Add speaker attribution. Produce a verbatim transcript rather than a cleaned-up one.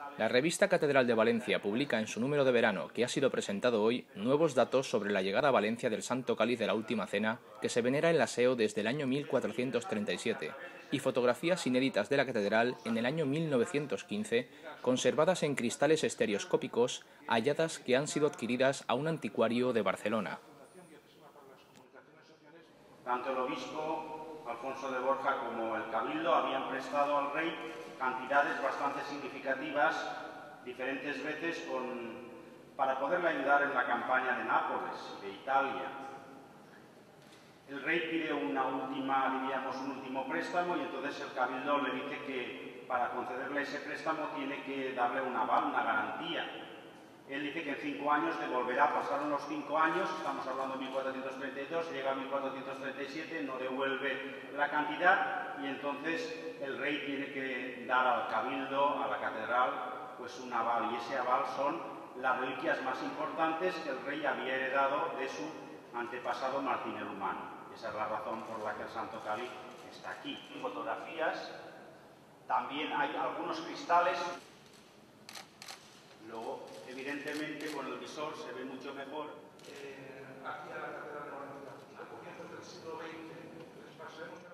Speaker 1: La revista Catedral de Valencia publica en su número de verano, que ha sido presentado hoy, nuevos datos sobre la llegada a Valencia del Santo Cáliz de la Última Cena, que se venera en la S E O desde el año mil cuatrocientos treinta y siete, y fotografías inéditas de la catedral en el año mil novecientos quince, conservadas en cristales estereoscópicos, halladas que han sido adquiridas a un anticuario de Barcelona.
Speaker 2: Tanto el obispo Alfonso de Borja como el Cabildo habían prestado al rey cantidades bastante significativas, diferentes veces, con, para poderle ayudar en la campaña de Nápoles, de Italia. El rey pide una última, diríamos, un último préstamo, y entonces el Cabildo le dice que para concederle ese préstamo tiene que darle un aval, una garantía. Él dice que en cinco años devolverá. Pasaron los cinco años, estamos hablando de mil cuatrocientos treinta y dos, llega a mil cuatrocientos treinta y siete, no devuelve la cantidad, y entonces el rey tiene que dar al Cabildo, a la catedral, pues un aval, y ese aval son las reliquias más importantes que el rey había heredado de su antepasado Martín el Humano. Esa es la razón por la que el Santo Cáliz está aquí. Fotografías, también hay algunos cristales. Luego, evidentemente, con el visor se ve mucho mejor.
Speaker 3: Eh, aquí a la Catedral de Valencia, a comienzos del siglo veinte, les pasemos